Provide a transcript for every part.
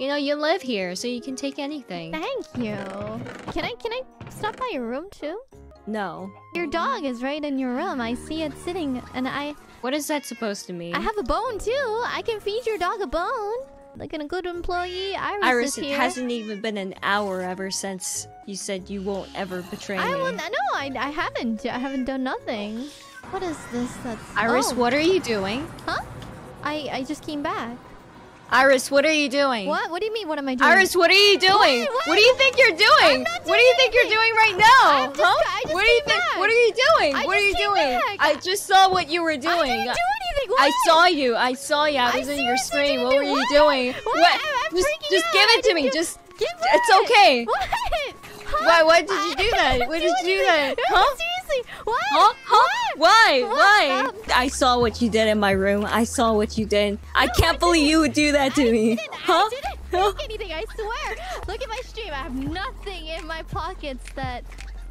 You know, you live here, so you can take anything. Thank you. Can I stop by your room too? No. Your dog is right in your room. I see it sitting, and What is that supposed to mean? I have a bone too. I can feed your dog a bone. Like a good employee, Iris is it here. hasn't even been an hour ever since you said you won't ever betray me. I haven't. I haven't done nothing. What is this? Iris, what are you doing? Huh? I just came back. Iris, what are you doing? What? What do you mean? What am I doing? Iris, what are you doing? What do you think you're doing? What do you think you're doing right now? What do you think? What are you doing? What are you doing? I just saw what you were doing. I didn't do anything. What? I saw you. I saw you. I was in your screen. What were you doing? What? Just give it to me. Just. It's okay. What? Why? Why did you do that? Why did you do that? Huh? Seriously? What? Huh? Why? What? Why? I saw what you did in my room. I saw what you did. I can't believe you would do that to me. I didn't think anything, I swear. Look at my stream. I have nothing in my pockets that...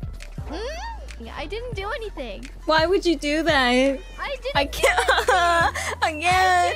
I didn't do anything. Why would you do that? I didn't. I can't. I can't.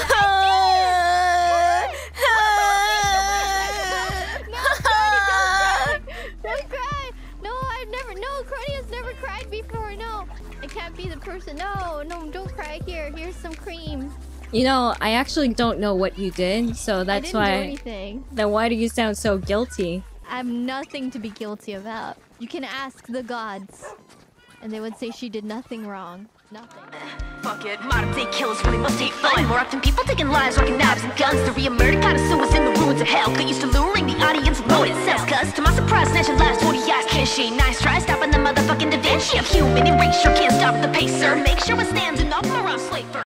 Don't cry. No, I've never. No, Crony has never cried before. No, I can't be the person. No, don't cry. Here's some cream. You know, I actually don't know what you did, so that's why. I didn't do anything. Then why do you sound so guilty? I have nothing to be guilty about. You can ask the gods, and they would say she did nothing wrong. Nothing. Fuck it, modern day killers really must hate fun. More often people taking lives, rocking knives and guns. The real murder connoisseurs in the ruins of hell. Get used to luring the audience with what it sells. Cause to my surprise, snatching lives 40 eyes. Can she? Nice try stopping the motherfucking Da Vinci. I'm human in race, sure can't stop the pacer. Make sure it stands and off my slave.